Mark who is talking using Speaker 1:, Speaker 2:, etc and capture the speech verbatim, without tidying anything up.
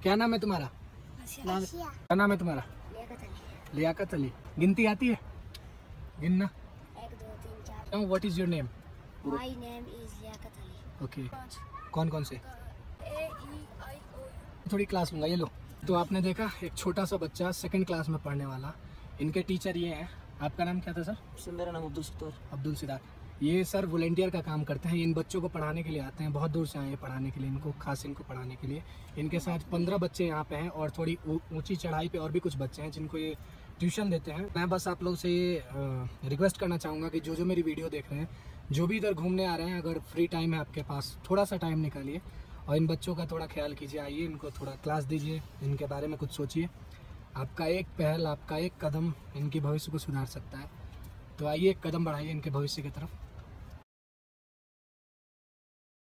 Speaker 1: क्या नाम है तुम्हारा? नाम क्या नाम है तुम्हारा? लियाकत अली। गिनती आती है गिनना?
Speaker 2: एक दो तीन चार।
Speaker 1: What is your name?
Speaker 2: My name is Liyaqat Ali.
Speaker 1: Okay, कौन कौन से?
Speaker 2: ए ई आई ओ।
Speaker 1: थोड़ी क्लास लूँगा, ये लो। तो आपने देखा एक छोटा सा बच्चा सेकंड क्लास में पढ़ने वाला, इनके टीचर ये हैं। आपका नाम क्या था सर?
Speaker 3: सर मेरा नाम अब्दुल सितार।
Speaker 1: अब्दुल सितार। ये सर वॉलेंटियर का काम करते हैं, इन बच्चों को पढ़ाने के लिए आते हैं, बहुत दूर से आए हैं पढ़ाने के लिए, इनको खास इनको पढ़ाने के लिए। इनके साथ पंद्रह बच्चे यहाँ पे हैं और थोड़ी ऊंची चढ़ाई पे और भी कुछ बच्चे हैं जिनको ये ट्यूशन देते हैं। मैं बस आप लोग से ये रिक्वेस्ट करना चाहूँगा कि जो जो मेरी वीडियो देख रहे हैं, जो भी इधर घूमने आ रहे हैं, अगर फ्री टाइम है आपके पास, थोड़ा सा टाइम निकालिए और इन बच्चों का थोड़ा ख्याल कीजिए। आइए, इनको थोड़ा क्लास दीजिए, इनके बारे में कुछ सोचिए। आपका एक पहल, आपका एक कदम इनकी भविष्य को सुधार सकता है। तो आइए, एक कदम बढ़ाइए इनके भविष्य की तरफ।